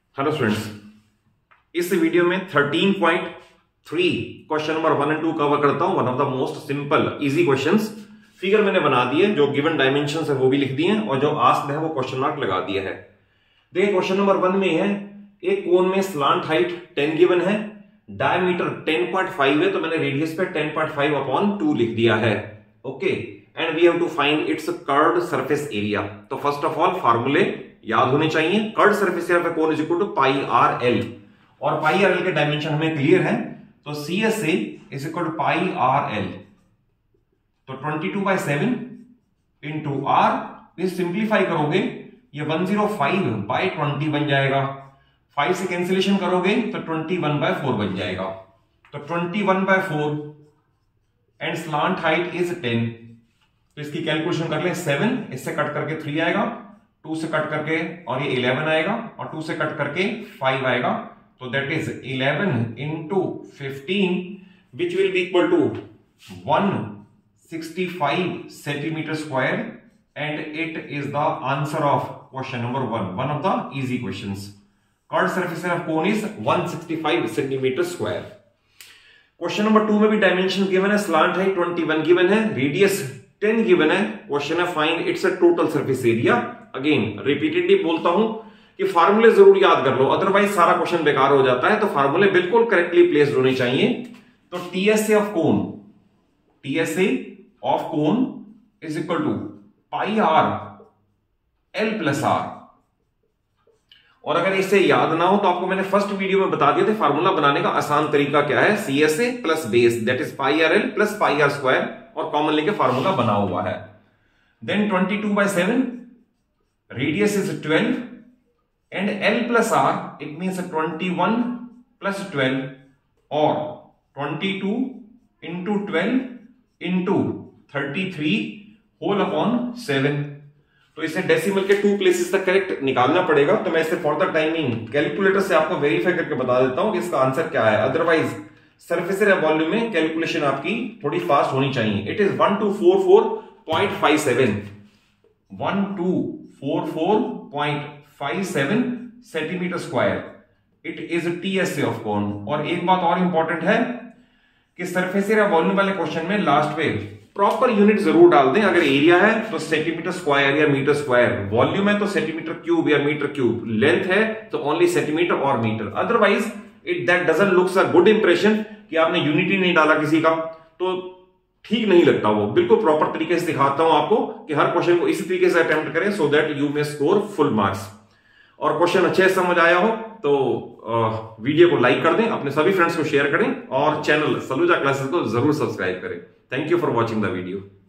Hello students, इस video में 13.3 question number 1 और 2 कवर करता हूं। One of the most simple easy questions. Figure मैंने बना दी है, जो गिवन डायमेंशंस है वो भी लिख दिए हैं और जो आस्क्ड है वो क्वेश्चन मार्क लगा दिया है। देखिए क्वेश्चन नंबर 1 में है एक कोन में स्लांट हाइट 10 गिवन है, डायमीटर 10.5 है, तो मैंने रेडियस पे 10.5 अपॉन 2 लिख दिया है। Okay, and we have to find its curved surface area. तो फर्स्ट ऑफ ऑल फार्मूले याद होने चाहिए। Curved surface area cone is equal to pi r l, और पाई आर एल के डायमेंशन हमें क्लियर है, तो C S A is equal to pi r l. तो 22/7 इंटू आर, इस सिंप्लीफाई करोगे ये 105/20 बन जाएगा। 5 से कैंसिलेशन करोगे तो 21/4 बन जाएगा। तो 21/4 एंड स्लांट हाइट इज 10, तो इसकी कैलकुलेशन कर ले। 7 इससे कट करके 3 आएगा, 2 से कट करके और ये 11 आएगा, और 2 से कट करके 5 आएगा। तो that is 11 into 15 which will be equal to 165 centimetre square, and it is the answer of question number 1, one of the easy questions. Curved surface of cone is 165 centimetre square. Question number 2 में भी dimension given है, slant height 21 given है, radius 10 given है। Question है find its a total surface area. Again repeatedly बोलता हूं कि फार्मूले जरूर याद कर लो, अदरवाइज सारा क्वेश्चन बेकार हो जाता है। तो फार्मूले बिल्कुल करेक्टली प्लेस्ड होने चाहिए। तो TSA of cone, TSA of cone is equal to pi r l plus r. और अगर इसे याद ना हो तो आपको मैंने फर्स्ट वीडियो में बता दिया था फार्मूला बनाने का आसान तरीका क्या है। C S A plus base that is pi r l plus pi r square, और कॉमन लेके फार्मूला बना हुआ है। Then 22/7, radius is 12, and l plus r it means 21 plus 12, और 22 इंटू 12 इंटू 33 होल अपॉन 7। तो इसे डेसिमल के 2 places तक करेक्ट निकालना पड़ेगा। तो मैं इसे फॉर द टाइमिंग कैलकुलेटर से आपको वेरीफाई करके बता देता हूं कि इसका आंसर क्या है। अदरवाइज सरफेस एरिया वॉल्यूम में कैलकुलेशन आपकी थोड़ी फास्ट होनी चाहिए। It is 1244.57, 1244.57 centimetre square. It is TSA of cone. और एक बात और इंपॉर्टेंट है कि सरफेस एरिया वॉल्यूम वाले क्वेश्चन में लास्ट में प्रॉपर यूनिट जरूर डाल दें। अगर एरिया है तो सेंटीमीटर स्क्वायर या मीटर स्क्वायर, वॉल्यूम है तो सेंटीमीटर क्यूब या मीटर क्यूब, लेंथ है तो ओनली सेंटीमीटर और metre. Otherwise it that doesn't looks a good impression कि आपने यूनिट ही नहीं डाला किसी का, तो ठीक नहीं लगता। वो बिल्कुल प्रॉपर तरीके से दिखाता हूं आपको कि हर क्वेश्चन को इसी तरीके से अटेम्प्ट करें so that you may score full marks. और क्वेश्चन अच्छे से समझ आया हो तो वीडियो को लाइक कर दें, अपने सभी फ्रेंड्स को शेयर करें, और चैनल सलूजा क्लासेस को जरूर सब्सक्राइब करें। Thank you for watching the video.